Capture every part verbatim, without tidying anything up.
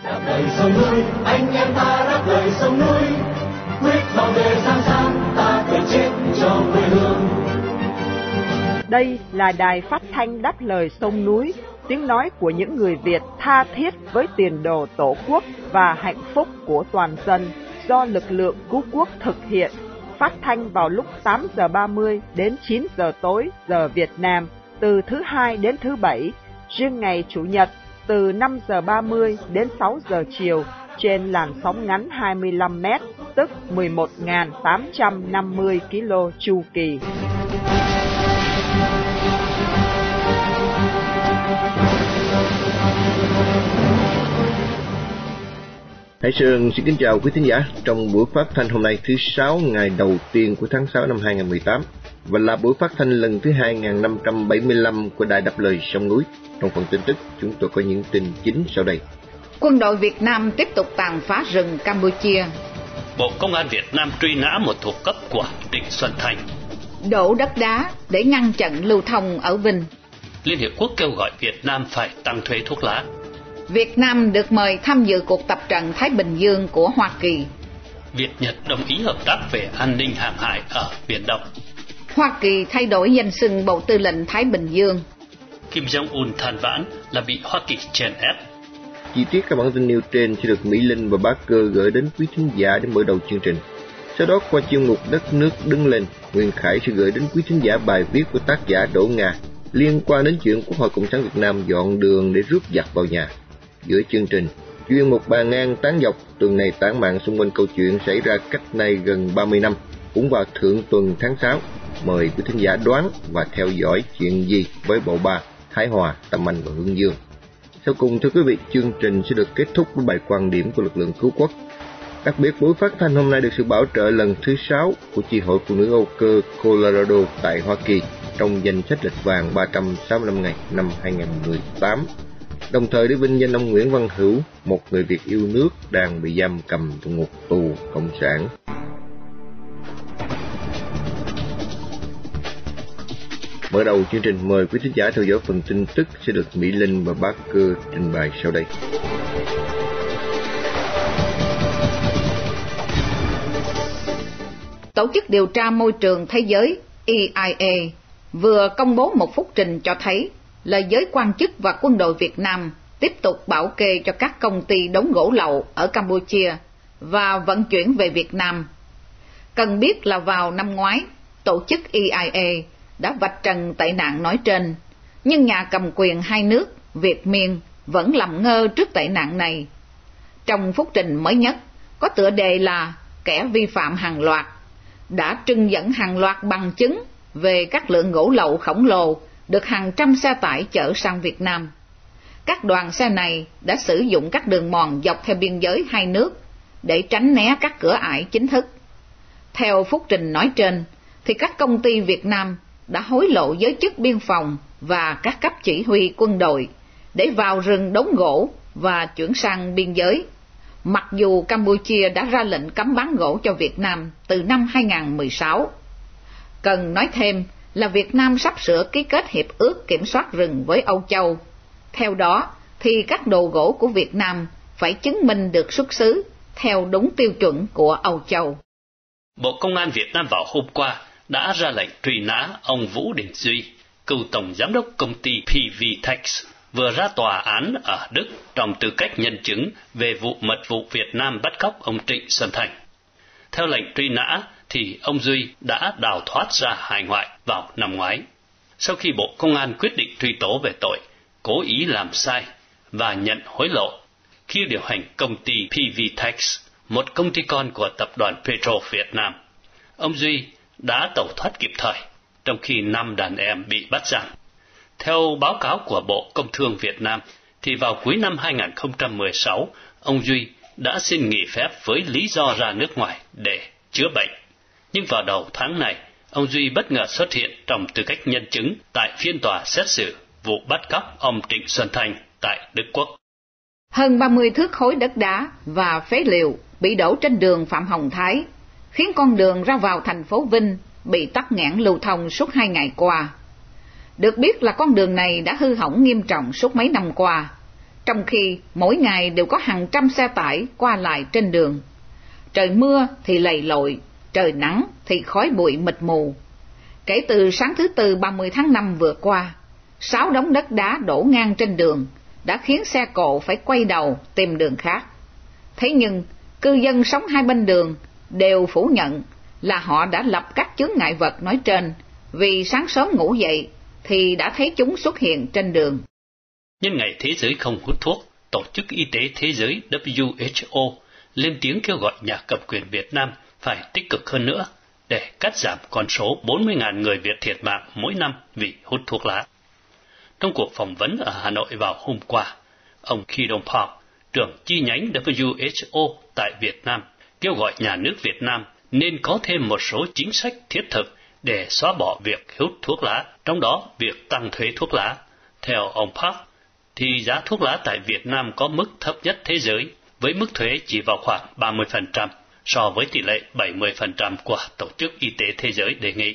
Đáp lời sông núi, anh em ta đáp lời sông núi, quyết bảo vệ Giang Sang, ta phải chết cho quê hương. Đây là đài phát thanh Đáp lời sông núi, tiếng nói của những người Việt tha thiết với tiền đồ Tổ quốc và hạnh phúc của toàn dân, do lực lượng cứu quốc thực hiện, phát thanh vào lúc tám giờ ba mươi đến chín giờ tối giờ Việt Nam, từ thứ hai đến thứ bảy, riêng ngày Chủ nhật từ năm giờ ba mươi đến sáu giờ chiều trên làn sóng ngắn hai mươi lăm mét, tức mười một nghìn tám trăm năm mươi ki lô chu kỳ. Hải Sơn xin kính chào quý thính giả trong buổi phát thanh hôm nay thứ sáu ngày đầu tiên của tháng sáu năm hai nghìn không trăm mười tám và là buổi phát thanh lần thứ hai nghìn năm trăm bảy mươi lăm của Đài Đáp lời sông núi. Trong phần tin tức, chúng tôi có những tin chính sau đây. Quân đội Việt Nam tiếp tục tàn phá rừng Campuchia. Bộ Công an Việt Nam truy nã một thuộc cấp của Trịnh Xuân Thanh. Đổ đất đá để ngăn chặn lưu thông ở Vinh. Liên Hiệp Quốc kêu gọi Việt Nam phải tăng thuế thuốc lá. Việt Nam được mời tham dự cuộc tập trận Thái Bình Dương của Hoa Kỳ. Việt Nhật đồng ý hợp tác về an ninh hàng hải ở Biển Đông. Hoa Kỳ thay đổi danh xưng Bộ Tư lệnh Thái Bình Dương. Kim Jong-un than vãn là bị Hoa Kỳ chèn ép. Chi tiết các bản tin nêu trên sẽ được Mỹ Linh và Bá Cơ gửi đến quý thính giả đến mở đầu chương trình. Sau đó qua chuyên mục Đất nước đứng lên, Nguyên Khải sẽ gửi đến quý thính giả bài viết của tác giả Đỗ Nga liên quan đến chuyện Quốc hội Cộng sản Việt Nam dọn đường để rước giặc vào nhà. Giữa chương trình, chuyên mục Bà Ngang tán dọc tuần này tản mạn xung quanh câu chuyện xảy ra cách nay gần ba mươi năm, cũng vào thượng tuần tháng sáu. Mời quý thính giả đoán và theo dõi chuyện gì với bộ ba Thái Hòa, Tâm Anh và Hương Dương. Sau cùng, thưa quý vị, chương trình sẽ được kết thúc với bài quan điểm của lực lượng cứu quốc. Đặc biệt, buổi phát thanh hôm nay được sự bảo trợ lần thứ sáu của Chi hội Phụ nữ Âu Cơ Colorado tại Hoa Kỳ trong danh sách lịch vàng ba trăm sáu mươi lăm ngày năm hai nghìn không trăm mười tám. Đồng thời để vinh danh ông Nguyễn Văn Hữu, một người Việt yêu nước đang bị giam cầm trong ngục tù cộng sản. Mở đầu chương trình, mời quý thính giả theo dõi phần tin tức sẽ được Mỹ Linh và Bá Cơ trình bày sau đây. Tổ chức điều tra môi trường thế giới E I A vừa công bố một phúc trình cho thấy là giới quan chức và quân đội Việt Nam tiếp tục bảo kê cho các công ty đóng gỗ lậu ở Campuchia và vận chuyển về Việt Nam. Cần biết là vào năm ngoái, tổ chức E I A đã vạch trần tệ nạn nói trên, nhưng nhà cầm quyền hai nước Việt Miên vẫn làm ngơ trước tệ nạn này. Trong phúc trình mới nhất, có tựa đề là kẻ vi phạm hàng loạt, đã trưng dẫn hàng loạt bằng chứng về các lượng gỗ lậu khổng lồ được hàng trăm xe tải chở sang Việt Nam. Các đoàn xe này đã sử dụng các đường mòn dọc theo biên giới hai nước để tránh né các cửa ải chính thức. Theo phúc trình nói trên, thì các công ty Việt Nam đã hối lộ giới chức biên phòng và các cấp chỉ huy quân đội để vào rừng đốn gỗ và chuyển sang biên giới, mặc dù Campuchia đã ra lệnh cấm bán gỗ cho Việt Nam từ năm hai nghìn không trăm mười sáu. Cần nói thêm là Việt Nam sắp sửa ký kết hiệp ước kiểm soát rừng với Âu Châu. Theo đó, thì các đồ gỗ của Việt Nam phải chứng minh được xuất xứ theo đúng tiêu chuẩn của Âu Châu. Bộ Công an Việt Nam vào hôm qua đã ra lệnh truy nã ông Vũ Đình Duy, cựu tổng giám đốc công ty pê vê Tex, vừa ra tòa án ở Đức trong tư cách nhân chứng về vụ mật vụ Việt Nam bắt cóc ông Trịnh Xuân Thanh. Theo lệnh truy nã, thì ông Duy đã đào thoát ra hải ngoại vào năm ngoái, sau khi Bộ Công an quyết định truy tố về tội cố ý làm sai và nhận hối lộ khi điều hành công ty pê vê Tex, một công ty con của tập đoàn Petro Việt Nam. Ông Duy đã tẩu thoát kịp thời, trong khi năm đàn em bị bắt giam. Theo báo cáo của Bộ Công Thương Việt Nam, thì vào cuối năm hai nghìn không trăm mười sáu, ông Duy đã xin nghỉ phép với lý do ra nước ngoài để chữa bệnh. Nhưng vào đầu tháng này, ông Duy bất ngờ xuất hiện trong tư cách nhân chứng tại phiên tòa xét xử vụ bắt cóc ông Trịnh Xuân Thanh tại Đức Quốc. Hơn ba mươi thước khối đất đá và phế liệu bị đổ trên đường Phạm Hồng Thái, khiến con đường ra vào thành phố Vinh bị tắc nghẽn lưu thông suốt hai ngày qua. Được biết là con đường này đã hư hỏng nghiêm trọng suốt mấy năm qua. trong khi mỗi ngày đều có hàng trăm xe tải qua lại trên đường. Trời mưa thì lầy lội, trời nắng thì khói bụi mịt mù. Kể từ sáng thứ Tư ba mươi tháng năm vừa qua, sáu đống đất đá đổ ngang trên đường đã khiến xe cộ phải quay đầu tìm đường khác. Thế nhưng, cư dân sống hai bên đường đều phủ nhận là họ đã lập các chướng ngại vật nói trên, vì sáng sớm ngủ dậy thì đã thấy chúng xuất hiện trên đường. Nhân ngày Thế giới không hút thuốc, Tổ chức Y tế Thế giới W H O lên tiếng kêu gọi nhà cầm quyền Việt Nam phải tích cực hơn nữa để cắt giảm con số bốn mươi nghìn người Việt thiệt mạng mỗi năm vì hút thuốc lá. Trong cuộc phỏng vấn ở Hà Nội vào hôm qua, ông Ki Dong Park, trưởng chi nhánh W H O tại Việt Nam, kêu gọi nhà nước Việt Nam nên có thêm một số chính sách thiết thực để xóa bỏ việc hút thuốc lá, trong đó việc tăng thuế thuốc lá. Theo ông Park, thì giá thuốc lá tại Việt Nam có mức thấp nhất thế giới, với mức thuế chỉ vào khoảng ba mươi phần trăm so với tỷ lệ bảy mươi phần trăm của Tổ chức Y tế Thế giới đề nghị.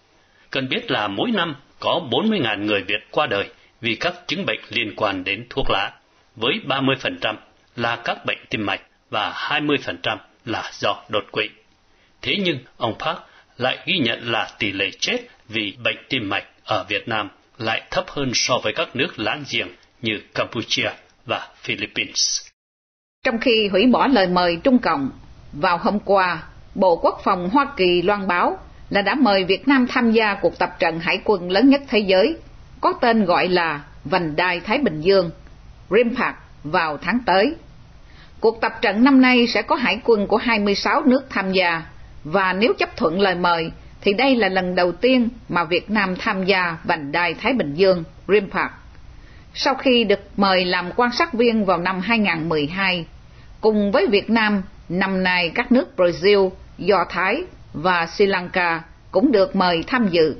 Cần biết là mỗi năm có bốn mươi nghìn người Việt qua đời vì các chứng bệnh liên quan đến thuốc lá, với ba mươi phần trăm là các bệnh tim mạch và hai mươi phần trăm là do đột quỵ. Thế nhưng, ông Park lại ghi nhận là tỷ lệ chết vì bệnh tim mạch ở Việt Nam lại thấp hơn so với các nước láng giềng như Campuchia và Philippines. Trong khi hủy bỏ lời mời Trung Cộng, vào hôm qua, Bộ Quốc phòng Hoa Kỳ loan báo là đã mời Việt Nam tham gia cuộc tập trận hải quân lớn nhất thế giới, có tên gọi là Vành đai Thái Bình Dương, RIMPAC, vào tháng tới. Cuộc tập trận năm nay sẽ có hải quân của hai mươi sáu nước tham gia, và nếu chấp thuận lời mời, thì đây là lần đầu tiên mà Việt Nam tham gia Vành đai Thái Bình Dương, RIMPAC. Sau khi được mời làm quan sát viên vào năm hai không một hai, cùng với Việt Nam, năm nay các nước Brazil, Do Thái và Sri Lanka cũng được mời tham dự.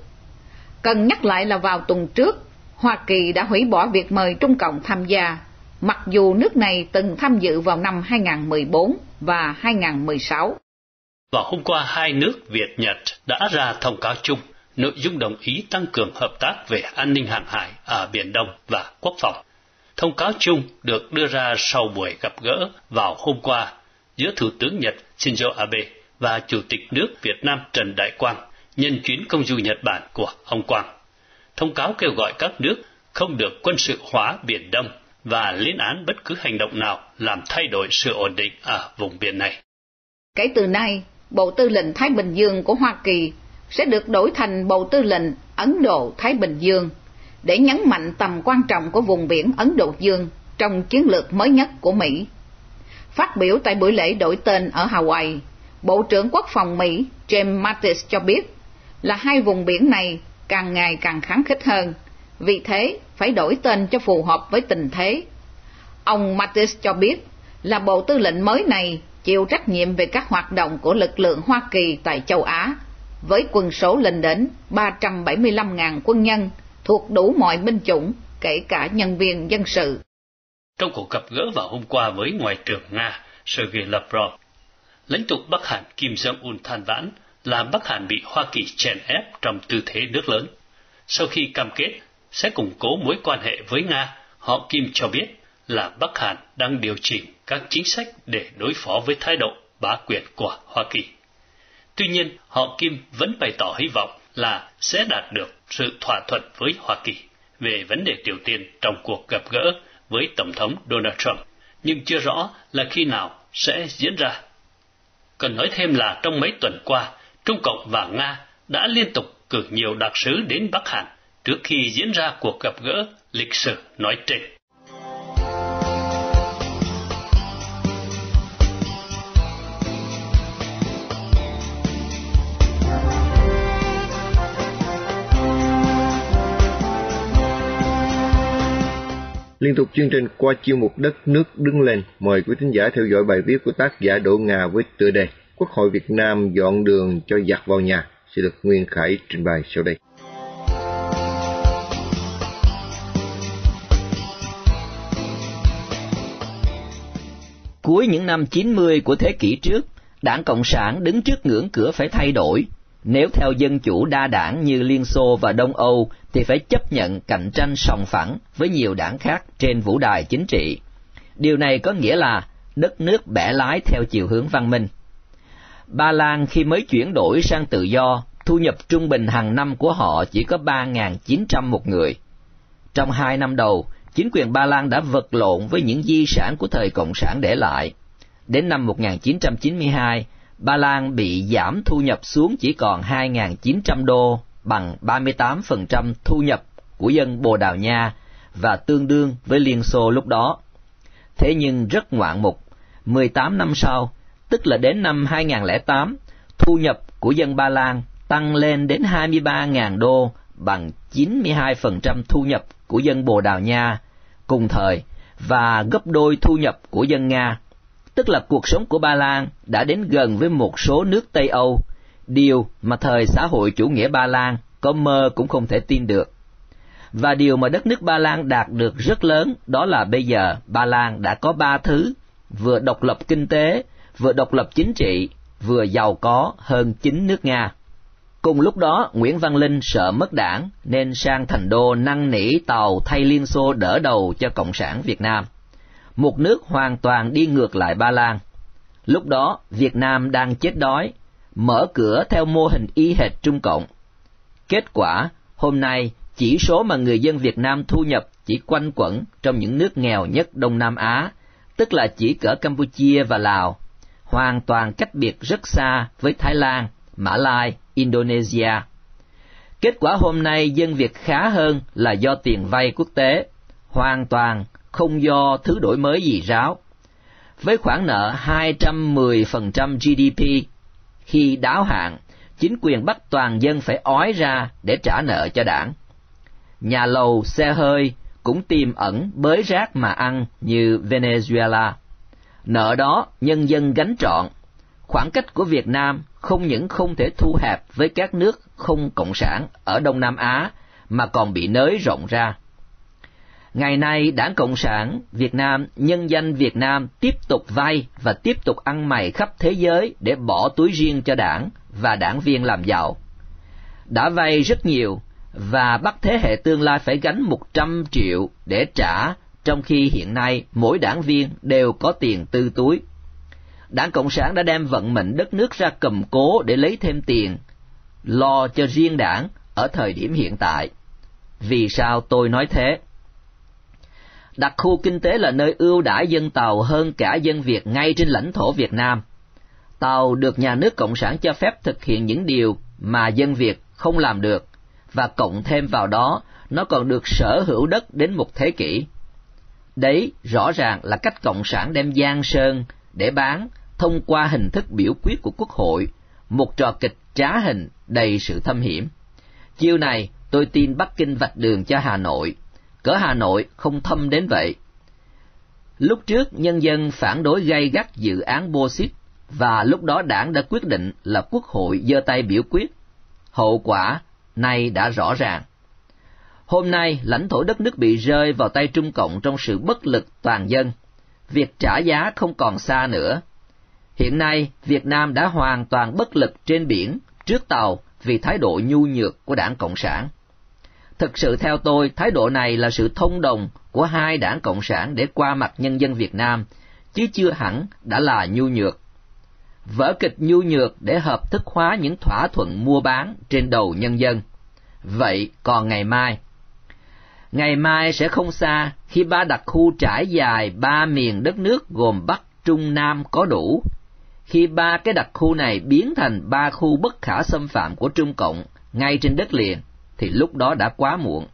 Cần nhắc lại là vào tuần trước, Hoa Kỳ đã hủy bỏ việc mời Trung Cộng tham gia, mặc dù nước này từng tham dự vào năm hai không một bốn và hai không một sáu. Vào hôm qua, hai nước Việt-Nhật đã ra thông cáo chung, nội dung đồng ý tăng cường hợp tác về an ninh hàng hải ở Biển Đông và quốc phòng. Thông cáo chung được đưa ra sau buổi gặp gỡ vào hôm qua giữa Thủ tướng Nhật Shinzo Abe và Chủ tịch nước Việt Nam Trần Đại Quang nhân chuyến công du Nhật Bản của ông Quang. Thông cáo kêu gọi các nước không được quân sự hóa Biển Đông và lên án bất cứ hành động nào làm thay đổi sự ổn định ở vùng biển này. Kể từ nay, Bộ Tư lệnh Thái Bình Dương của Hoa Kỳ sẽ được đổi thành Bộ Tư lệnh Ấn Độ-Thái Bình Dương để nhấn mạnh tầm quan trọng của vùng biển Ấn Độ Dương trong chiến lược mới nhất của Mỹ. Phát biểu tại buổi lễ đổi tên ở Hawaii, Bộ trưởng Quốc phòng Mỹ James Mattis cho biết là hai vùng biển này càng ngày càng kháng khích hơn, vì thế phải đổi tên cho phù hợp với tình thế. Ông Mattis cho biết là Bộ Tư lệnh mới này chịu trách nhiệm về các hoạt động của lực lượng Hoa Kỳ tại châu Á, với quân số lên đến ba trăm bảy mươi lăm nghìn quân nhân thuộc đủ mọi binh chủng, kể cả nhân viên dân sự. Trong cuộc gặp gỡ vào hôm qua với Ngoại trưởng Nga Sergei Lavrov, lãnh tụ Bắc Hàn Kim Jong-un than vãn là Bắc Hàn bị Hoa Kỳ chèn ép trong tư thế nước lớn. Sau khi cam kết sẽ củng cố mối quan hệ với Nga, họ Kim cho biết là Bắc Hàn đang điều chỉnh các chính sách để đối phó với thái độ bá quyền của Hoa Kỳ. Tuy nhiên, họ Kim vẫn bày tỏ hy vọng là sẽ đạt được sự thỏa thuận với Hoa Kỳ về vấn đề Triều Tiên trong cuộc gặp gỡ với Tổng thống Donald Trump, nhưng chưa rõ là khi nào sẽ diễn ra. Cần nói thêm là trong mấy tuần qua, Trung Cộng và Nga đã liên tục cử nhiều đặc sứ đến Bắc Hàn trước khi diễn ra cuộc gặp gỡ lịch sử nói trên. Liên tục chương trình qua chuyên mục Đất nước đứng lên, mời quý thính giả theo dõi bài viết của tác giả Đỗ Nga với tựa đề Quốc hội Việt Nam dọn đường cho giặc vào nhà, sẽ được Nguyên Khải trình bày sau đây. Cuối những năm chín mươi của thế kỷ trước, Đảng Cộng sản đứng trước ngưỡng cửa phải thay đổi. Nếu theo dân chủ đa đảng như Liên Xô và Đông Âu thì phải chấp nhận cạnh tranh sòng phẳng với nhiều đảng khác trên vũ đài chính trị. Điều này có nghĩa là đất nước bẻ lái theo chiều hướng văn minh. Ba Lan khi mới chuyển đổi sang tự do, thu nhập trung bình hàng năm của họ chỉ có ba nghìn chín trăm một người. Trong hai năm đầu, chính quyền Ba Lan đã vật lộn với những di sản của thời Cộng sản để lại. Đến năm một nghìn chín trăm chín mươi hai, Ba Lan bị giảm thu nhập xuống chỉ còn hai nghìn chín trăm đô, bằng ba mươi tám phần trăm thu nhập của dân Bồ Đào Nha và tương đương với Liên Xô lúc đó. Thế nhưng rất ngoạn mục, mười tám năm sau, tức là đến năm hai nghìn lẻ tám, thu nhập của dân Ba Lan tăng lên đến hai mươi ba nghìn đô, bằng chín mươi hai phần trăm thu nhập của dân Bồ Đào Nha cùng thời và gấp đôi thu nhập của dân Nga. Tức là cuộc sống của Ba Lan đã đến gần với một số nước Tây Âu, điều mà thời xã hội chủ nghĩa Ba Lan có mơ cũng không thể tin được. Và điều mà đất nước Ba Lan đạt được rất lớn đó là bây giờ Ba Lan đã có ba thứ, vừa độc lập kinh tế, vừa độc lập chính trị, vừa giàu có hơn chính nước Nga. Cùng lúc đó, Nguyễn Văn Linh sợ mất đảng nên sang Thành Đô năn nỉ Tàu thay Liên Xô đỡ đầu cho Cộng sản Việt Nam, một nước hoàn toàn đi ngược lại Ba Lan. Lúc đó, Việt Nam đang chết đói, mở cửa theo mô hình y hệt Trung Cộng. Kết quả, hôm nay, chỉ số mà người dân Việt Nam thu nhập chỉ quanh quẩn trong những nước nghèo nhất Đông Nam Á, tức là chỉ cỡ Campuchia và Lào, hoàn toàn cách biệt rất xa với Thái Lan, Mã Lai, Indonesia. Kết quả hôm nay dân Việt khá hơn là do tiền vay quốc tế, hoàn toàn không do thứ đổi mới gì ráo. Với khoản nợ hai trăm mười phần trăm giê đê pê, khi đáo hạn, chính quyền bắt toàn dân phải ói ra để trả nợ cho đảng. Nhà lầu, xe hơi cũng tiềm ẩn bới rác mà ăn như Venezuela. Nợ đó nhân dân gánh trọn. Khoảng cách của Việt Nam không những không thể thu hẹp với các nước không cộng sản ở Đông Nam Á, mà còn bị nới rộng ra. Ngày nay, Đảng Cộng sản Việt Nam nhân danh Việt Nam tiếp tục vay và tiếp tục ăn mày khắp thế giới để bỏ túi riêng cho đảng và đảng viên làm giàu. Đã vay rất nhiều và bắt thế hệ tương lai phải gánh một trăm triệu để trả, trong khi hiện nay mỗi đảng viên đều có tiền tư túi. Đảng Cộng sản đã đem vận mệnh đất nước ra cầm cố để lấy thêm tiền, lo cho riêng đảng ở thời điểm hiện tại. Vì sao tôi nói thế? Đặc khu kinh tế là nơi ưu đãi dân Tàu hơn cả dân Việt ngay trên lãnh thổ Việt Nam. Tàu được nhà nước Cộng sản cho phép thực hiện những điều mà dân Việt không làm được, và cộng thêm vào đó, nó còn được sở hữu đất đến một thế kỷ. Đấy rõ ràng là cách Cộng sản đem giang sơn để bán thông qua hình thức biểu quyết của Quốc hội, một trò kịch trá hình đầy sự thâm hiểm. Chiều này tôi tin Bắc Kinh vạch đường cho Hà Nội, cỡ Hà Nội không thâm đến vậy. Lúc trước nhân dân phản đối gay gắt dự án Bô-xít, và lúc đó đảng đã quyết định là Quốc hội giơ tay biểu quyết. Hậu quả nay đã rõ ràng. Hôm nay, lãnh thổ đất nước bị rơi vào tay Trung Cộng trong sự bất lực toàn dân. Việc trả giá không còn xa nữa. Hiện nay, Việt Nam đã hoàn toàn bất lực trên biển, trước Tàu vì thái độ nhu nhược của Đảng Cộng sản. Thực sự theo tôi, thái độ này là sự thông đồng của hai đảng Cộng sản để qua mặt nhân dân Việt Nam, chứ chưa hẳn đã là nhu nhược. Vở kịch nhu nhược để hợp thức hóa những thỏa thuận mua bán trên đầu nhân dân. Vậy còn ngày mai? Ngày mai sẽ không xa khi ba đặc khu trải dài ba miền đất nước gồm Bắc, Trung, Nam có đủ. Khi ba cái đặc khu này biến thành ba khu bất khả xâm phạm của Trung Cộng ngay trên đất liền, thì lúc đó đã quá muộn.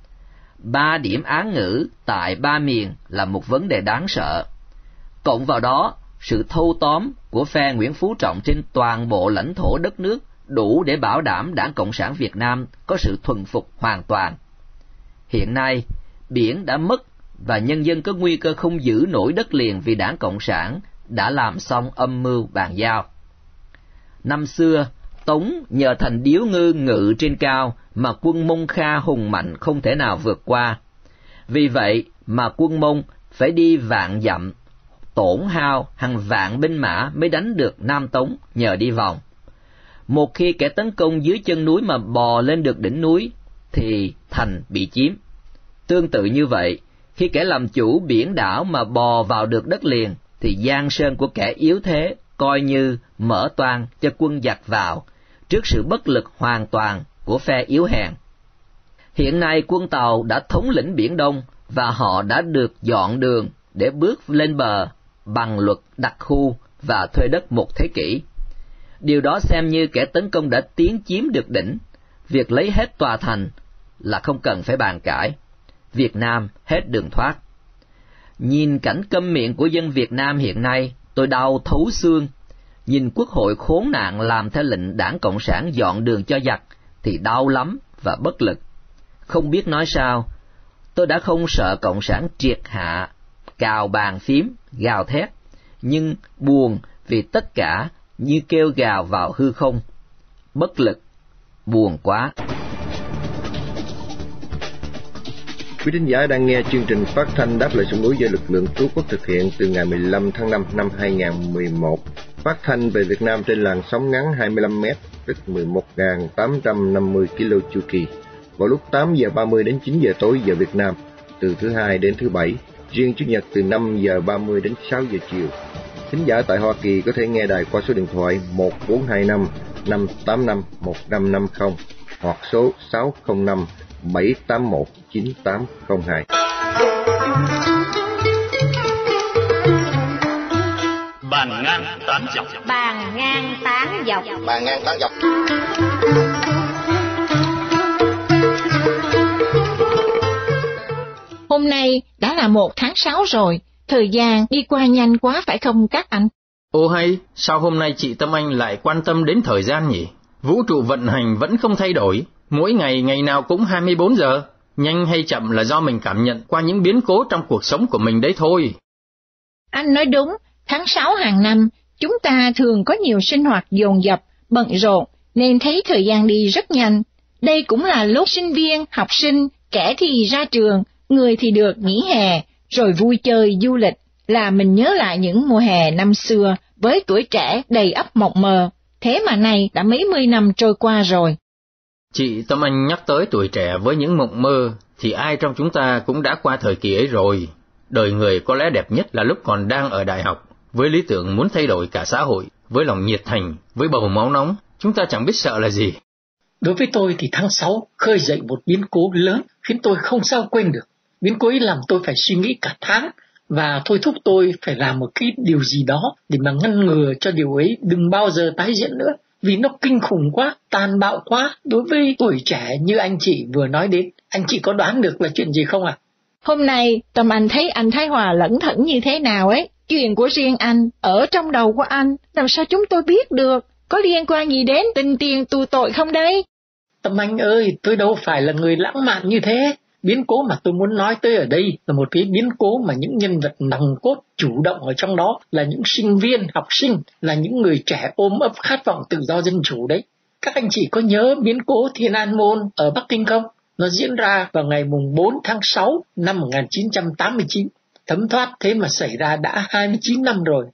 Ba điểm án ngữ tại ba miền là một vấn đề đáng sợ. Cộng vào đó, sự thâu tóm của phe Nguyễn Phú Trọng trên toàn bộ lãnh thổ đất nước đủ để bảo đảm Đảng Cộng sản Việt Nam có sự thuần phục hoàn toàn. Hiện nay, biển đã mất và nhân dân có nguy cơ không giữ nổi đất liền vì Đảng Cộng sản đã làm xong âm mưu bàn giao. Năm xưa, Tống nhờ thành điếu ngư ngự trên cao mà quân Mông Kha hùng mạnh không thể nào vượt qua. Vì vậy mà quân Mông phải đi vạn dặm, tổn hao hàng vạn binh mã mới đánh được Nam Tống nhờ đi vòng. Một khi kẻ tấn công dưới chân núi mà bò lên được đỉnh núi, thì thành bị chiếm. Tương tự như vậy, khi kẻ làm chủ biển đảo mà bò vào được đất liền, thì giang sơn của kẻ yếu thế coi như mở toang cho quân giặc vào, trước sự bất lực hoàn toàn của phe yếu hèn. Hiện nay quân Tàu đã thống lĩnh Biển Đông, và họ đã được dọn đường để bước lên bờ bằng luật đặc khu và thuê đất một thế kỷ. Điều đó xem như kẻ tấn công đã tiến chiếm được đỉnh. Việc lấy hết tòa thành là không cần phải bàn cãi. Việt Nam hết đường thoát. Nhìn cảnh câm miệng của dân Việt Nam hiện nay, tôi đau thấu xương. Nhìn quốc hội khốn nạn làm theo lệnh Đảng Cộng sản dọn đường cho giặc thì đau lắm và bất lực. Không biết nói sao, tôi đã không sợ Cộng sản triệt hạ, cào bàn phím, gào thét, nhưng buồn vì tất cả như kêu gào vào hư không. Bất lực, buồn quá. Quý thính giả đang nghe chương trình phát thanh Đáp Lời Sông Núi do lực lượng cứu quốc thực hiện từ ngày mười lăm tháng năm năm hai nghìn không trăm mười một, phát thanh về Việt Nam trên làn sóng ngắn hai mươi lăm mét, tức mười một nghìn tám trăm năm mươi ki lô chu kỳ, vào lúc tám giờ ba mươi đến chín giờ tối giờ Việt Nam, từ thứ hai đến thứ bảy, riêng Chủ nhật từ năm giờ ba mươi đến sáu giờ chiều. Thính giả tại Hoa Kỳ có thể nghe đài qua số điện thoại một bốn hai năm năm tám năm một năm năm không hoặc số sáu không năm bảy tám một chín tám không hai. Bàn ngang tán dọc. Bàn ngang tán dọc. Bàn ngang tán dọc. Hôm nay đã là một tháng sáu rồi, thời gian đi qua nhanh quá phải không các anh? Ô hay, sao hôm nay chị Tâm Anh lại quan tâm đến thời gian nhỉ? Vũ trụ vận hành vẫn không thay đổi, mỗi ngày ngày nào cũng hai mươi bốn giờ. Nhanh hay chậm là do mình cảm nhận qua những biến cố trong cuộc sống của mình đấy thôi. Anh nói đúng, tháng sáu hàng năm, chúng ta thường có nhiều sinh hoạt dồn dập, bận rộn, nên thấy thời gian đi rất nhanh. Đây cũng là lúc sinh viên, học sinh, kẻ thì ra trường, người thì được nghỉ hè, rồi vui chơi, du lịch, là mình nhớ lại những mùa hè năm xưa với tuổi trẻ đầy ắp mộng mơ. Thế mà nay đã mấy mươi năm trôi qua rồi. Chị Tâm Anh nhắc tới tuổi trẻ với những mộng mơ, thì ai trong chúng ta cũng đã qua thời kỳ ấy rồi. Đời người có lẽ đẹp nhất là lúc còn đang ở đại học, với lý tưởng muốn thay đổi cả xã hội, với lòng nhiệt thành, với bầu máu nóng, chúng ta chẳng biết sợ là gì. Đối với tôi thì tháng sáu khơi dậy một biến cố lớn khiến tôi không sao quên được. Biến cố ấy làm tôi phải suy nghĩ cả tháng và thôi thúc tôi phải làm một cái điều gì đó để mà ngăn ngừa cho điều ấy đừng bao giờ tái diễn nữa. Vì nó kinh khủng quá, tàn bạo quá đối với tuổi trẻ như anh chị vừa nói đến. Anh chị có đoán được là chuyện gì không ạ? À? Hôm nay Tâm Anh thấy anh Thái Hòa lẩn thẩn như thế nào ấy. Chuyện của riêng anh, ở trong đầu của anh, làm sao chúng tôi biết được? Có liên quan gì đến tình tiền tù tội không đấy? Tâm Anh ơi, tôi đâu phải là người lãng mạn như thế. Biến cố mà tôi muốn nói tới ở đây là một cái biến cố mà những nhân vật nòng cốt chủ động ở trong đó là những sinh viên, học sinh, là những người trẻ ôm ấp khát vọng tự do dân chủ đấy. Các anh chị có nhớ biến cố Thiên An Môn ở Bắc Kinh không? Nó diễn ra vào ngày bốn tháng sáu năm một nghìn chín trăm tám mươi chín. Thấm thoát thế mà xảy ra đã hai mươi chín năm rồi.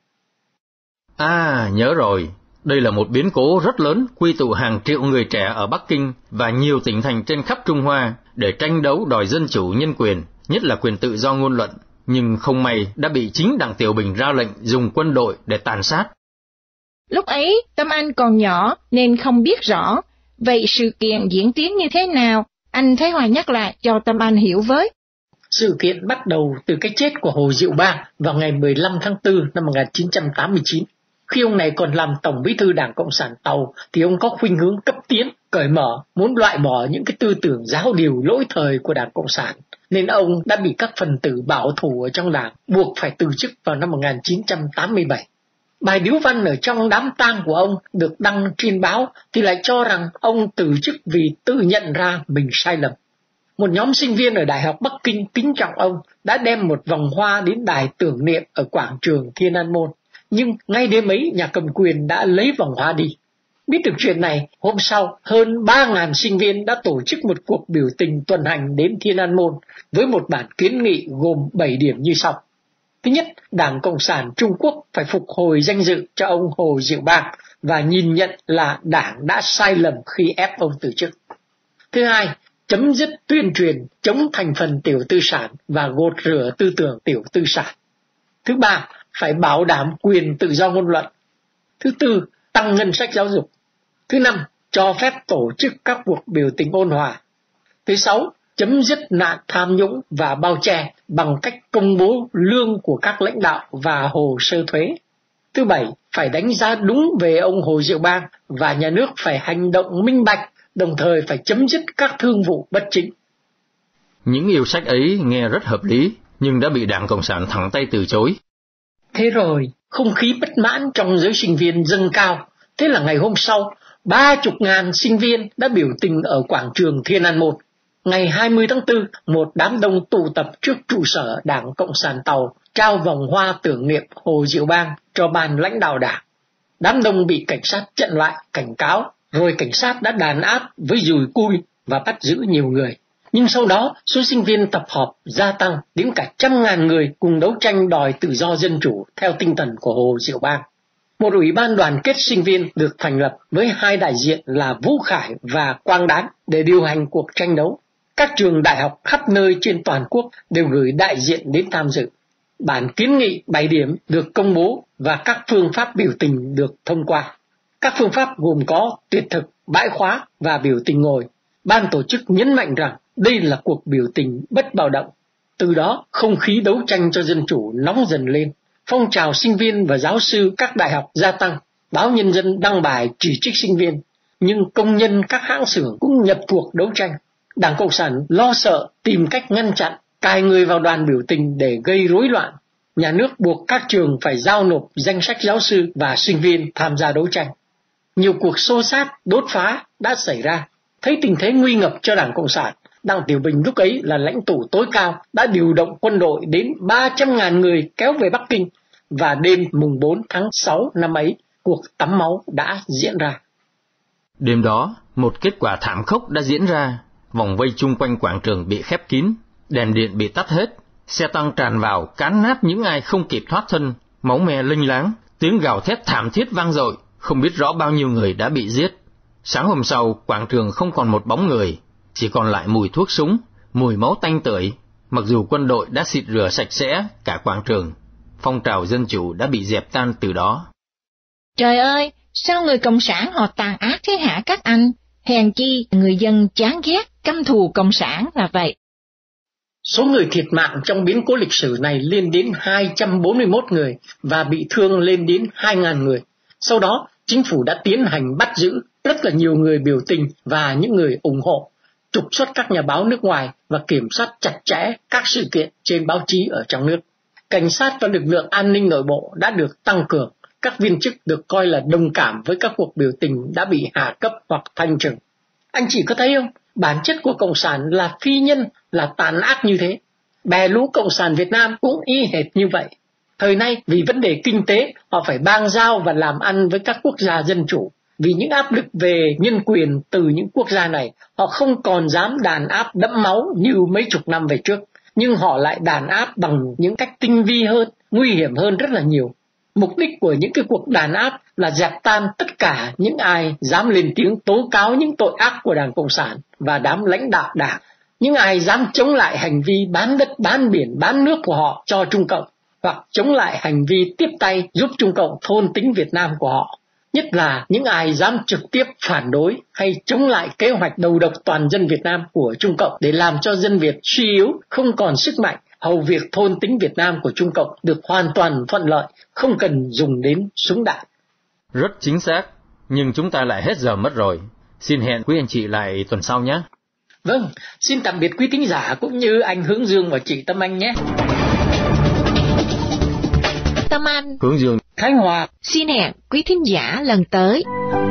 À, nhớ rồi. Đây là một biến cố rất lớn quy tụ hàng triệu người trẻ ở Bắc Kinh và nhiều tỉnh thành trên khắp Trung Hoa để tranh đấu đòi dân chủ nhân quyền, nhất là quyền tự do ngôn luận, nhưng không may đã bị chính Đặng Tiểu Bình ra lệnh dùng quân đội để tàn sát. Lúc ấy, Tâm Anh còn nhỏ nên không biết rõ, vậy sự kiện diễn tiến như thế nào? Anh Thái Hòa nhắc lại cho Tâm Anh hiểu với. Sự kiện bắt đầu từ cái chết của Hồ Diệu Bang vào ngày mười lăm tháng tư năm một nghìn chín trăm tám mươi chín. Khi ông này còn làm Tổng Bí thư Đảng Cộng sản Tàu thì ông có khuynh hướng cấp tiến, cởi mở, muốn loại bỏ những cái tư tưởng giáo điều lỗi thời của Đảng Cộng sản. Nên ông đã bị các phần tử bảo thủ ở trong đảng buộc phải từ chức vào năm một nghìn chín trăm tám mươi bảy. Bài điếu văn ở trong đám tang của ông được đăng trên báo thì lại cho rằng ông từ chức vì tự nhận ra mình sai lầm. Một nhóm sinh viên ở Đại học Bắc Kinh kính trọng ông đã đem một vòng hoa đến đài tưởng niệm ở quảng trường Thiên An Môn. Nhưng ngay đêm ấy nhà cầm quyền đã lấy vòng hoa đi. Biết được chuyện này, hôm sau hơn ba nghìn sinh viên đã tổ chức một cuộc biểu tình tuần hành đến Thiên An Môn với một bản kiến nghị gồm bảy điểm như sau. Thứ nhất, Đảng Cộng sản Trung Quốc phải phục hồi danh dự cho ông Hồ Diệu Bang và nhìn nhận là Đảng đã sai lầm khi ép ông từ chức. Thứ hai, chấm dứt tuyên truyền chống thành phần tiểu tư sản và gột rửa tư tưởng tiểu tư sản. Thứ ba, phải bảo đảm quyền tự do ngôn luận. Thứ tư, tăng ngân sách giáo dục. Thứ năm, cho phép tổ chức các cuộc biểu tình ôn hòa. Thứ sáu, chấm dứt nạn tham nhũng và bao che bằng cách công bố lương của các lãnh đạo và hồ sơ thuế. Thứ bảy, phải đánh giá đúng về ông Hồ Diệu Bang và nhà nước phải hành động minh bạch, đồng thời phải chấm dứt các thương vụ bất chính. Những yêu sách ấy nghe rất hợp lý, nhưng đã bị Đảng Cộng sản thẳng tay từ chối. Thế rồi, không khí bất mãn trong giới sinh viên dâng cao. Thế là ngày hôm sau, ba chục ngàn sinh viên đã biểu tình ở quảng trường Thiên An một. Ngày hai mươi tháng tư, một đám đông tụ tập trước trụ sở Đảng Cộng sản Tàu, trao vòng hoa tưởng niệm Hồ Diệu Bang cho ban lãnh đạo đảng. Đám đông bị cảnh sát chặn lại, cảnh cáo, rồi cảnh sát đã đàn áp với dùi cui và bắt giữ nhiều người. Nhưng sau đó, số sinh viên tập họp gia tăng đến cả trăm ngàn người cùng đấu tranh đòi tự do dân chủ theo tinh thần của Hồ Diệu Bang. Một ủy ban đoàn kết sinh viên được thành lập với hai đại diện là Vũ Khải và Quang Đán để điều hành cuộc tranh đấu. Các trường đại học khắp nơi trên toàn quốc đều gửi đại diện đến tham dự. Bản kiến nghị bảy điểm được công bố và các phương pháp biểu tình được thông qua. Các phương pháp gồm có tuyệt thực, bãi khóa và biểu tình ngồi. Ban tổ chức nhấn mạnh rằng đây là cuộc biểu tình bất bạo động. Từ đó, không khí đấu tranh cho dân chủ nóng dần lên. Phong trào sinh viên và giáo sư các đại học gia tăng. Báo Nhân dân đăng bài chỉ trích sinh viên. Nhưng công nhân các hãng xưởng cũng nhập cuộc đấu tranh. Đảng Cộng sản lo sợ tìm cách ngăn chặn, cài người vào đoàn biểu tình để gây rối loạn. Nhà nước buộc các trường phải giao nộp danh sách giáo sư và sinh viên tham gia đấu tranh. Nhiều cuộc xô xát, đốt phá đã xảy ra. Thấy tình thế nguy ngập cho Đảng Cộng sản, Đặng Tiểu Bình lúc ấy là lãnh tụ tối cao đã điều động quân đội đến ba trăm ngàn người kéo về Bắc Kinh, và đêm mùng bốn tháng sáu năm ấy, cuộc tắm máu đã diễn ra. Đêm đó, một kết quả thảm khốc đã diễn ra. Vòng vây chung quanh quảng trường bị khép kín, đèn điện bị tắt hết, xe tăng tràn vào cán nát những ai không kịp thoát thân, máu me lênh láng, tiếng gào thét thảm thiết vang dội, không biết rõ bao nhiêu người đã bị giết. Sáng hôm sau, quảng trường không còn một bóng người, chỉ còn lại mùi thuốc súng, mùi máu tanh tưởi. Mặc dù quân đội đã xịt rửa sạch sẽ cả quảng trường, phong trào dân chủ đã bị dẹp tan từ đó. Trời ơi, sao người Cộng sản họ tàn ác thế hả các anh? Hèn chi người dân chán ghét, căm thù Cộng sản là vậy. Số người thiệt mạng trong biến cố lịch sử này lên đến hai trăm bốn mươi mốt người và bị thương lên đến hai nghìn người. Sau đó, chính phủ đã tiến hành bắt giữ rất là nhiều người biểu tình và những người ủng hộ, trục xuất các nhà báo nước ngoài và kiểm soát chặt chẽ các sự kiện trên báo chí ở trong nước. Cảnh sát và lực lượng an ninh nội bộ đã được tăng cường. Các viên chức được coi là đồng cảm với các cuộc biểu tình đã bị hạ cấp hoặc thanh trừng. Anh chỉ có thấy không? Bản chất của Cộng sản là phi nhân, là tàn ác như thế. Bè lũ Cộng sản Việt Nam cũng y hệt như vậy. Thời nay, vì vấn đề kinh tế, họ phải bang giao và làm ăn với các quốc gia dân chủ. Vì những áp lực về nhân quyền từ những quốc gia này, họ không còn dám đàn áp đẫm máu như mấy chục năm về trước. Nhưng họ lại đàn áp bằng những cách tinh vi hơn, nguy hiểm hơn rất là nhiều. Mục đích của những cái cuộc đàn áp là dẹp tan tất cả những ai dám lên tiếng tố cáo những tội ác của Đảng Cộng sản và đám lãnh đạo đảng, những ai dám chống lại hành vi bán đất, bán biển, bán nước của họ cho Trung Cộng, hoặc chống lại hành vi tiếp tay giúp Trung Cộng thôn tính Việt Nam của họ. Nhất là những ai dám trực tiếp phản đối hay chống lại kế hoạch đầu độc toàn dân Việt Nam của Trung Cộng để làm cho dân Việt suy yếu, không còn sức mạnh, hầu việc thôn tính Việt Nam của Trung Cộng được hoàn toàn thuận lợi, không cần dùng đến súng đạn. Rất chính xác, nhưng chúng ta lại hết giờ mất rồi. Xin hẹn quý anh chị lại tuần sau nhé. Vâng, xin tạm biệt quý thính giả cũng như anh Hướng Dương và chị Tâm Anh nhé. Tâm Anh, Hướng Dương, Khánh Hòa. Xin hẹn quý thính giả lần tới.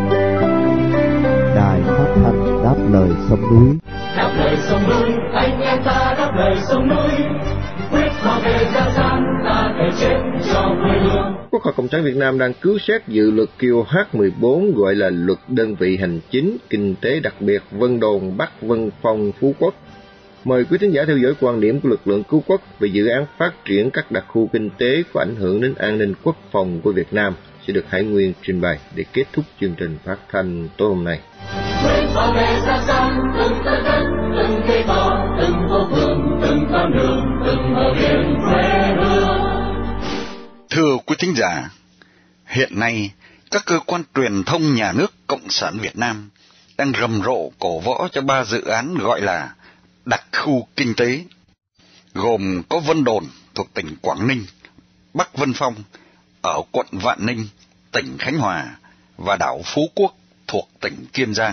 Đài phát thanh đáp lời sông núi. Đáp lời sông núi, anh em ta đáp lời sông núi. Quyết bảo vệ gia san, ta phải chết cho quê hương. Quốc hội Cộng sản Việt Nam đang cứu xét dự luật Kiều H mười bốn gọi là luật đơn vị hành chính, kinh tế đặc biệt Vân Đồn, Bắc Vân Phong, Phú Quốc. Mời quý thính giả theo dõi quan điểm của lực lượng cứu quốc về dự án phát triển các đặc khu kinh tế có ảnh hưởng đến an ninh quốc phòng của Việt Nam sẽ được Hải Nguyên trình bày để kết thúc chương trình phát thanh tối hôm nay. Quyết bảo vệ ra xanh, từng tơ đất, từng cây cỏ, từng phố phường, từng con đường, từng bờ biển quê hương. Thưa quý thính giả, hiện nay các cơ quan truyền thông nhà nước Cộng sản Việt Nam đang rầm rộ cổ võ cho ba dự án gọi là đặc khu kinh tế, gồm có Vân Đồn thuộc tỉnh Quảng Ninh, Bắc Vân Phong ở quận Vạn Ninh, tỉnh Khánh Hòa và đảo Phú Quốc thuộc tỉnh Kiên Giang.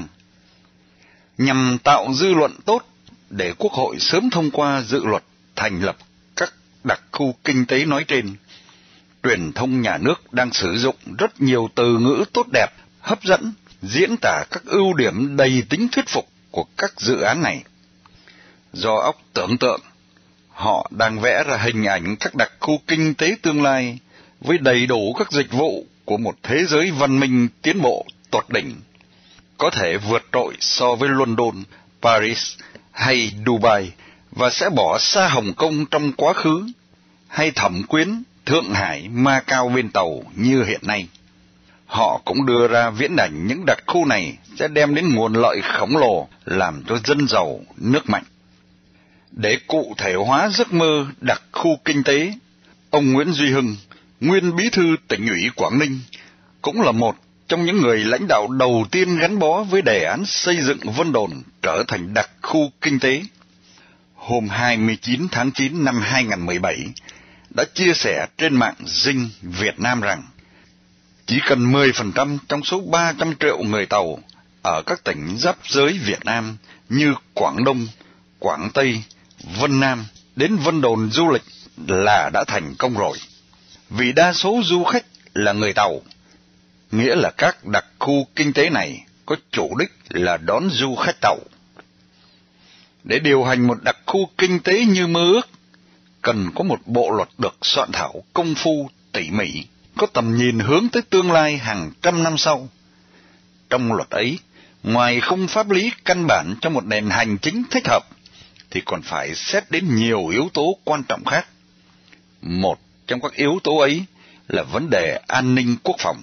Nhằm tạo dư luận tốt để Quốc hội sớm thông qua dự luật thành lập các đặc khu kinh tế nói trên, truyền thông nhà nước đang sử dụng rất nhiều từ ngữ tốt đẹp, hấp dẫn, diễn tả các ưu điểm đầy tính thuyết phục của các dự án này. Do óc tưởng tượng, họ đang vẽ ra hình ảnh các đặc khu kinh tế tương lai với đầy đủ các dịch vụ của một thế giới văn minh tiến bộ tột đỉnh, có thể vượt trội so với London, Paris hay Dubai và sẽ bỏ xa Hồng Kông trong quá khứ, hay Thẩm Quyến, Thượng Hải, Macau bên tàu như hiện nay. Họ cũng đưa ra viễn ảnh những đặc khu này sẽ đem đến nguồn lợi khổng lồ làm cho dân giàu, nước mạnh. Để cụ thể hóa giấc mơ đặc khu kinh tế, ông Nguyễn Duy Hưng, nguyên bí thư tỉnh ủy Quảng Ninh, cũng là một trong những người lãnh đạo đầu tiên gắn bó với đề án xây dựng Vân Đồn trở thành đặc khu kinh tế. Hôm hai mươi chín tháng chín năm hai nghìn không trăm mười bảy, đã chia sẻ trên mạng Dinh Việt Nam rằng chỉ cần mười phần trăm trong số ba trăm triệu người Tàu ở các tỉnh giáp giới Việt Nam như Quảng Đông, Quảng Tây, Vân Nam đến Vân Đồn du lịch là đã thành công rồi. Vì đa số du khách là người Tàu, nghĩa là các đặc khu kinh tế này có chủ đích là đón du khách Tàu. Để điều hành một đặc khu kinh tế như mơ ước, cần có một bộ luật được soạn thảo công phu, tỉ mỉ, có tầm nhìn hướng tới tương lai hàng trăm năm sau. Trong luật ấy, ngoài khung pháp lý căn bản cho một nền hành chính thích hợp, thì còn phải xét đến nhiều yếu tố quan trọng khác. Một trong các yếu tố ấy là vấn đề an ninh quốc phòng.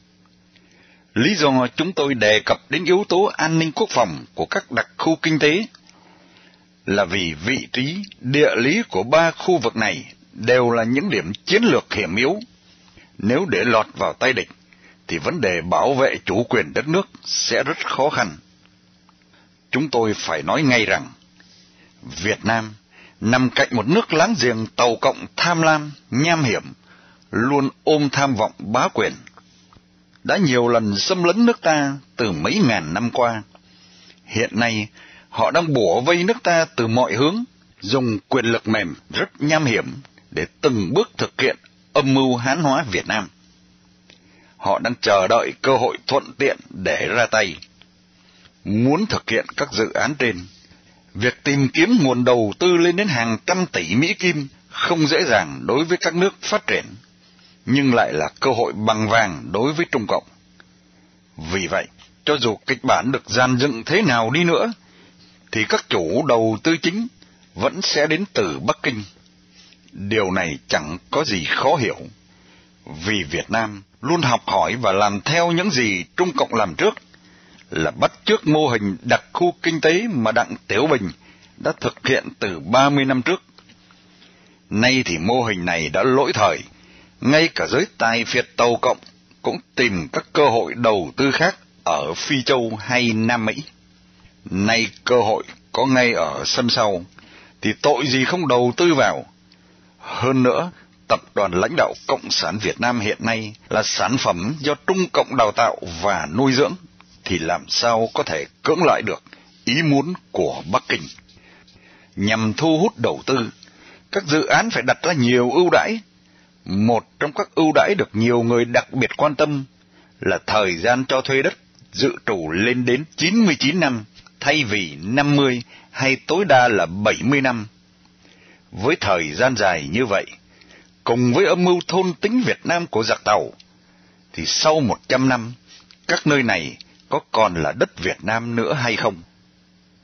Lý do chúng tôi đề cập đến yếu tố an ninh quốc phòng của các đặc khu kinh tế là vì vị trí, địa lý của ba khu vực này đều là những điểm chiến lược hiểm yếu. Nếu để lọt vào tay địch, thì vấn đề bảo vệ chủ quyền đất nước sẽ rất khó khăn. Chúng tôi phải nói ngay rằng, Việt Nam nằm cạnh một nước láng giềng Tàu Cộng tham lam, nham hiểm, luôn ôm tham vọng bá quyền, đã nhiều lần xâm lấn nước ta từ mấy ngàn năm qua. Hiện nay, họ đang bủa vây nước ta từ mọi hướng, dùng quyền lực mềm rất nham hiểm để từng bước thực hiện âm mưu Hán hóa Việt Nam. Họ đang chờ đợi cơ hội thuận tiện để ra tay. Muốn thực hiện các dự án trên, việc tìm kiếm nguồn đầu tư lên đến hàng trăm tỷ Mỹ Kim không dễ dàng đối với các nước phát triển, nhưng lại là cơ hội bằng vàng đối với Trung Cộng. Vì vậy, cho dù kịch bản được dàn dựng thế nào đi nữa, thì các chủ đầu tư chính vẫn sẽ đến từ Bắc Kinh. Điều này chẳng có gì khó hiểu, vì Việt Nam luôn học hỏi và làm theo những gì Trung Cộng làm trước, là bắt chước mô hình đặc khu kinh tế mà Đặng Tiểu Bình đã thực hiện từ ba mươi năm trước. Nay thì mô hình này đã lỗi thời, ngay cả giới tài phiệt Tàu Cộng cũng tìm các cơ hội đầu tư khác ở Phi Châu hay Nam Mỹ. Nay cơ hội có ngay ở sân sau, thì tội gì không đầu tư vào. Hơn nữa, tập đoàn lãnh đạo Cộng sản Việt Nam hiện nay là sản phẩm do Trung Cộng đào tạo và nuôi dưỡng, thì làm sao có thể cưỡng lại được ý muốn của Bắc Kinh. Nhằm thu hút đầu tư, các dự án phải đặt ra nhiều ưu đãi. Một trong các ưu đãi được nhiều người đặc biệt quan tâm là thời gian cho thuê đất dự trù lên đến chín mươi chín năm thay vì năm mươi hay tối đa là bảy mươi năm. Với thời gian dài như vậy, cùng với âm mưu thôn tính Việt Nam của giặc Tàu, thì sau một trăm năm, các nơi này có còn là đất Việt Nam nữa hay không?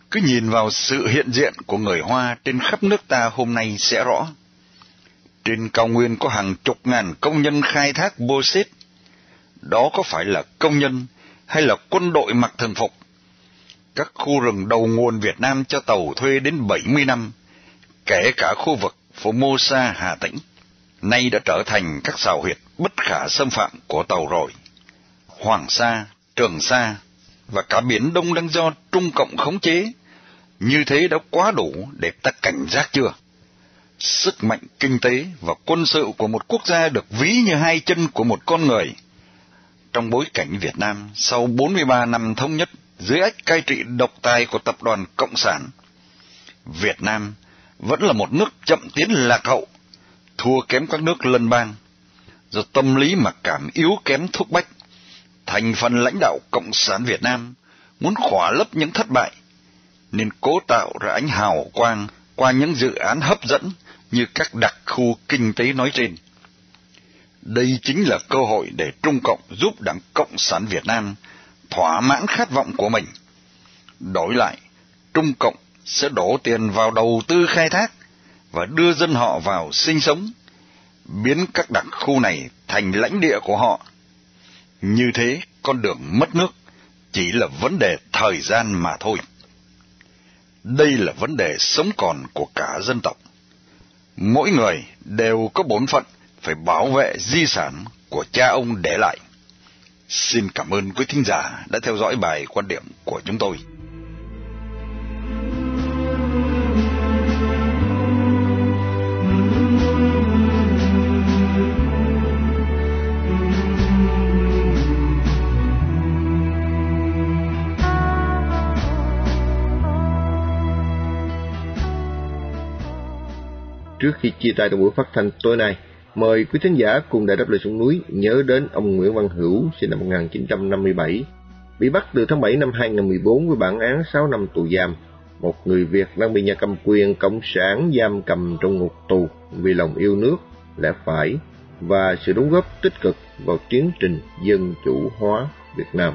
Cứ nhìn vào sự hiện diện của người Hoa trên khắp nước ta hôm nay sẽ rõ. Trên cao nguyên có hàng chục ngàn công nhân khai thác bauxit. Đó có phải là công nhân hay là quân đội mặc thường phục? Các khu rừng đầu nguồn Việt Nam cho tàu thuê đến bảy mươi năm, kể cả khu vực Formosa, Hà Tĩnh, nay đã trở thành các sào huyệt bất khả xâm phạm của tàu rồi. Hoàng Sa, Trường Sa và cả Biển Đông đang do Trung Cộng khống chế, như thế đã quá đủ để ta cảnh giác chưa? Sức mạnh kinh tế và quân sự của một quốc gia được ví như hai chân của một con người. Trong bối cảnh Việt Nam sau bốn mươi ba năm thống nhất dưới ách cai trị độc tài của tập đoàn Cộng sản, Việt Nam vẫn là một nước chậm tiến lạc hậu, thua kém các nước lân bang. Do tâm lý mặc cảm yếu kém thúc bách, thành phần lãnh đạo Cộng sản Việt Nam muốn khỏa lấp những thất bại, nên cố tạo ra ánh hào quang qua những dự án hấp dẫn như các đặc khu kinh tế nói trên. Đây chính là cơ hội để Trung Cộng giúp Đảng Cộng sản Việt Nam thỏa mãn khát vọng của mình. Đổi lại, Trung Cộng sẽ đổ tiền vào đầu tư khai thác và đưa dân họ vào sinh sống, biến các đặc khu này thành lãnh địa của họ. Như thế, con đường mất nước chỉ là vấn đề thời gian mà thôi. Đây là vấn đề sống còn của cả dân tộc. Mỗi người đều có bổn phận phải bảo vệ di sản của cha ông để lại. Xin cảm ơn quý thính giả đã theo dõi bài quan điểm của chúng tôi. Trước khi chia tay tại buổi phát thanh tối nay, mời quý thính giả cùng Đài Đáp Lời Sông Núi nhớ đến ông Nguyễn Văn Hữu, sinh năm một nghìn chín trăm năm mươi bảy, bị bắt từ tháng bảy năm hai nghìn không trăm mười bốn với bản án sáu năm tù giam. Một người Việt đang bị nhà cầm quyền Cộng sản giam cầm trong ngục tù vì lòng yêu nước, lẽ phải và sự đóng góp tích cực vào tiến trình dân chủ hóa Việt Nam.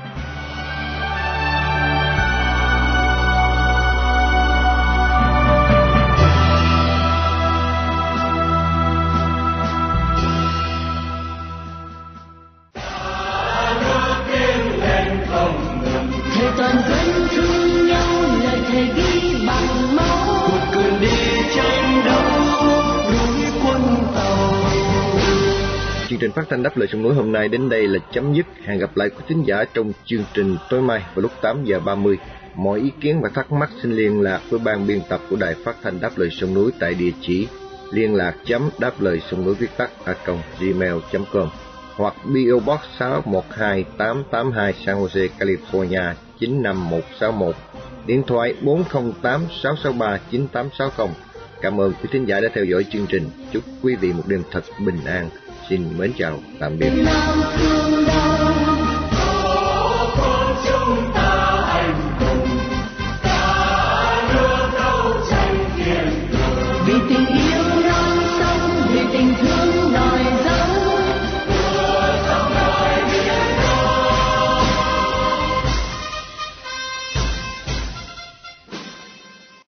Chương trình phát thanh Đáp Lời Sông Núi hôm nay đến đây là chấm dứt. Hẹn gặp lại quý thính giả trong chương trình tối mai vào lúc tám giờ ba mươi. Mọi ý kiến và thắc mắc xin liên lạc với ban biên tập của Đài Phát thanh Đáp Lời Sông Núi tại địa chỉ liên lạc chấm đáp lời sông núi viết tắt a còng gmail chấm com hoặc pê ô Box sáu một hai tám tám hai San Jose, California chín năm một sáu một, điện thoại bốn không tám sáu sáu ba chín tám sáu không. Cảm ơn quý thính giả đã theo dõi chương trình. Chúc quý vị một đêm thật bình an. Xin mến chào, tạm biệt.